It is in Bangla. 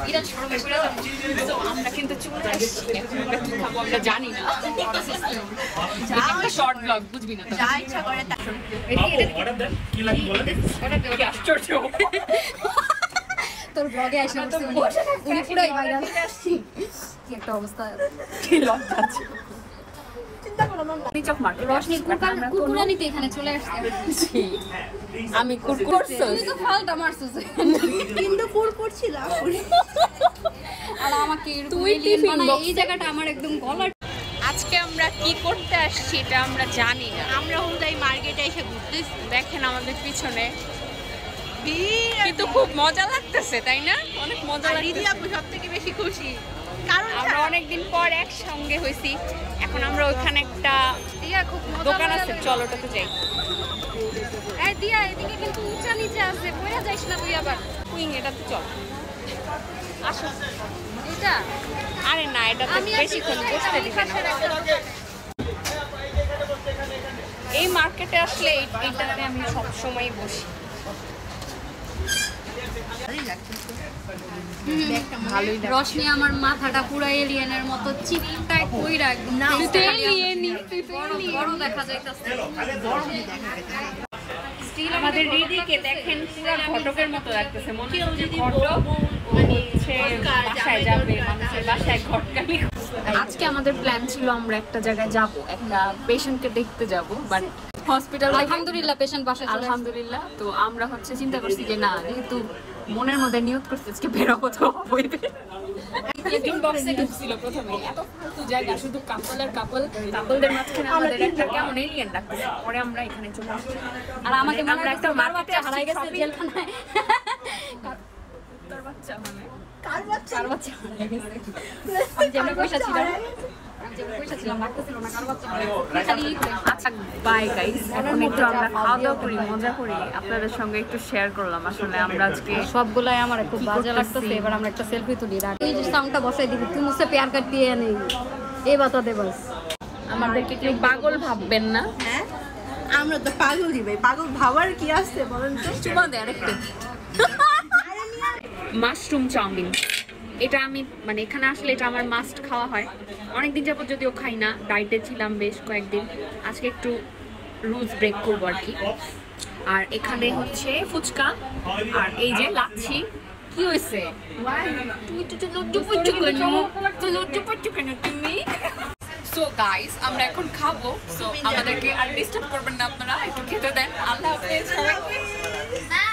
বিরাট শরমে পড়ে যাবো। তো আমরা কিন্তু চলে আসছি, এখন আমরা কি খাবো আমরা জানি না। একটা শর্ট ব্লগ বুঝবি না, যা ইচ্ছা করে তা আশ্চর্য। তোর ব্লগে আসে উনি পুরাই ভাইরাল। কি একটা অবস্থা, কি লজ্জা আছে। রশনি কুকুরানিতে এখানে চলে আসছে। আমি কুকুর তুই তো ফালটা মারছিস কিন্তু করছিলাম আর আমাকে তুই টিফিন বক্স এই জায়গাটা আমার একদম গলা। আজকে আমরা কি করতে আসছি এটা আমরা জানি না। আমরা হুদাই মার্কেটে এসে ঘুরতেছি, দেখেন আমাদের পিছনে, কিন্তু খুব মজা লাগতেছে তাই না? অনেক মজা লাগছে। দিদি আপু সবথেকে বেশি খুশি কারণ আমরা অনেকদিন পর একসঙ্গে হয়েছি। এখন আমরা ওইখানে একটা দিয়া খুব মজা দোকান আছে, চলো ওটাতে যাই। এই দিয়া এদিকে কিন্তু উঁচা নিচে আছে, বইয়া যাইস না তুই আবার। কুইং এটাতে চল, আসো। এটা আরে না, এটাতে বেশিক্ষণ বসতে দিবে না। এই মার্কেটে আসলে এইটাতে আমি সবসময় বসি। ভালোই লাগে। রশনি আমার মাথাটা পুরো এলিয়েনের মতো চিপটাই কইরা একদম তুই তো এলিয়েনই, তুই তো বড় দেখা যাইতাছে। আমাদের রিদিকে দেখেন পুরো ঘটকের মতো লাগতেছে, মনে হচ্ছে ঘটক হচ্ছে বাসায় যাবে, মানুষের বাসায় ঘটকালি। আজকে আমাদের প্ল্যান ছিল আমরা একটা জায়গায় যাব, একটা পেশেন্টকে দেখতে যাব, বাট হসপিটাল আলহামদুলিল্লাহ পেশেন্ট বাসায় চলে আসছে। আলহামদুলিল্লাহ। তো আমরা হচ্ছে চিন্তা করছি যে না, যেহেতু মনের মধ্যে নিয়ত করতে আজকে বেরোবো তো হইবে। টিফিন বক্সে ঢুকছিল প্রথমে, এত ফালতু জায়গা, শুধু কাপলদের মাঝখানে আমাদের একটা কেমন এলিয়েন লাগতেছে। পরে আমরা এখানে চলে আসছি। আর আমাকে মনে আমরা একটা বাচ্চা হারাই গেছে জেলখানায়। তার বাচ্চা মানে কার বাচ্চা কার বাচ্চা হারাই গেছে? আমি যেমন পয়সা ছিলাম লাগতেছিল না কার বাচ্চা হারাই গেছে। খালি আচ্ছা বাই গাইস, এখন একটু আমরা খাওয়া দাওয়া করি, মজা করি, আপনাদের সঙ্গে একটু শেয়ার করলাম। আসলে আমরা আজকে সবগুলাই আমার খুব বাজে লাগতেছে। এবার আমরা একটা সেলফি তুলি। এই যে সাউন্ডটা বসাই দিবি, তুই মুঝसे प्यार करती है नहीं এই বাতা দে বাস। আমাদেরকে কেউ পাগল ভাববেন না। হ্যাঁ আমরা তো পাগলই ভাই, পাগল ভাবার কি আছে বলেন তো? চুমা দে আরেকটা। মাশরুম চাউমিন, এটা আমি মানে এখানে আসলে এটা আমার মাস্ট খাওয়া হয়। অনেকদিন যাবত যদিও খাই না, ডায়েটে ছিলাম বেশ কয়েকদিন, আজকে একটু রুলস ব্রেক করবো আর কি। আর এখানে হচ্ছে ফুচকা, আর এই যে লাচ্ছি। কি হয়েছে তুমি? সো গাইস আমরা এখন খাবো, সো আমাদেরকে আর ডিস্টার্ব করবেন না আপনারা, একটু খেতে দেন। আল্লাহ হাফেজ সবাইকে।